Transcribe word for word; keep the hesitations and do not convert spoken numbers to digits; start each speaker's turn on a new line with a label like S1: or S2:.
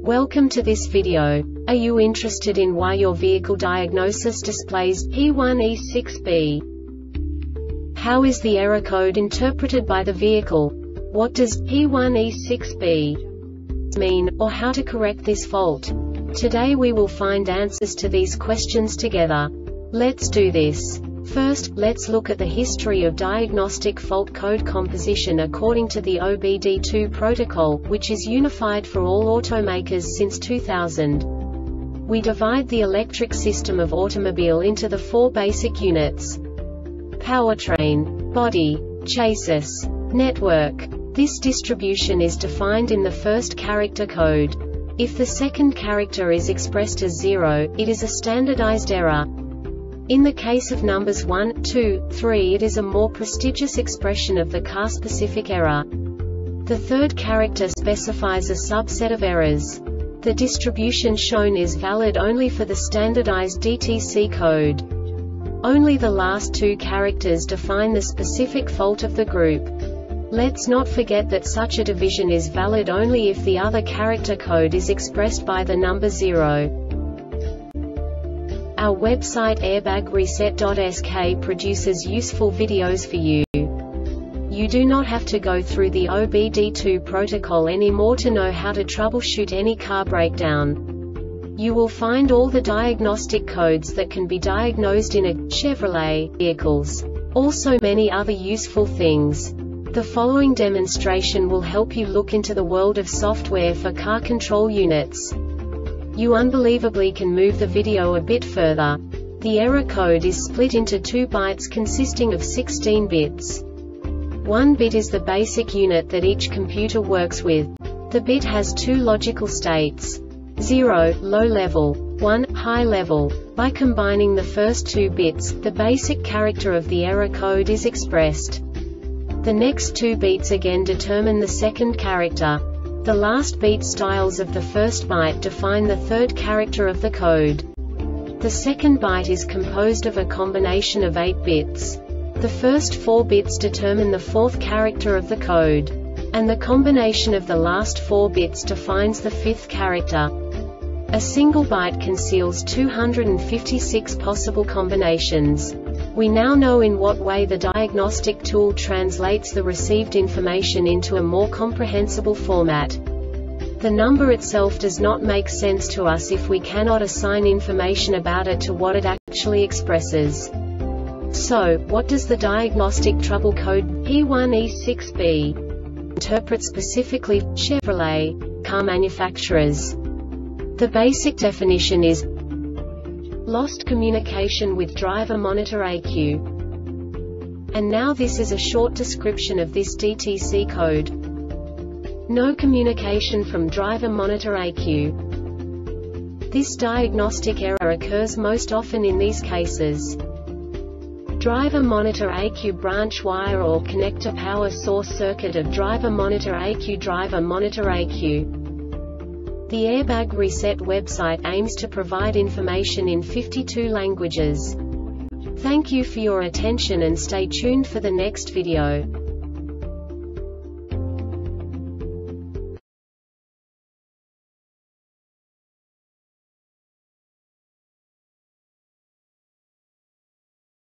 S1: Welcome to this video. Are you interested in why your vehicle diagnosis displays P one E six B? How is the error code interpreted by the vehicle? What does P one E six B mean, or how to correct this fault? Today we will find answers to these questions together. Let's do this. First, let's look at the history of diagnostic fault code composition according to the O B D two protocol, which is unified for all automakers since two thousand. We divide the electric system of automobile into the four basic units: powertrain, body, chassis, network. This distribution is defined in the first character code. If the second character is expressed as zero, it is a standardized error. In the case of numbers one, two, three, it is a more prestigious expression of the car-specific error. The third character specifies a subset of errors. The distribution shown is valid only for the standardized D T C code. Only the last two characters define the specific fault of the group. Let's not forget that such a division is valid only if the other character code is expressed by the number zero. Our website airbag reset dot S K produces useful videos for you. You do not have to go through the O B D two protocol anymore to know how to troubleshoot any car breakdown. You will find all the diagnostic codes that can be diagnosed in a Chevrolet vehicles. Also many other useful things. The following demonstration will help you look into the world of software for car control units. You unbelievably can move the video a bit further. The error code is split into two bytes consisting of sixteen bits. One bit is the basic unit that each computer works with. The bit has two logical states: zero, low level, one, high level. By combining the first two bits, the basic character of the error code is expressed. The next two bits again determine the second character. The last beat styles of the first byte define the third character of the code. The second byte is composed of a combination of eight bits. The first four bits determine the fourth character of the code. And the combination of the last four bits defines the fifth character. A single byte conceals two hundred fifty-six possible combinations. We now know in what way the diagnostic tool translates the received information into a more comprehensible format. The number itself does not make sense to us if we cannot assign information about it to what it actually expresses. So, what does the diagnostic trouble code P one E six B interpret specifically for Chevrolet car manufacturers? The basic definition is lost communication with driver monitor A Q. And now this is a short description of this D T C code. No communication from driver monitor A Q. This diagnostic error occurs most often in these cases: driver monitor A Q branch wire or connector power source circuit of driver monitor A Q. Driver monitor A Q. The Airbag Reset website aims to provide information in fifty-two languages. Thank you for your attention and stay tuned for the next video.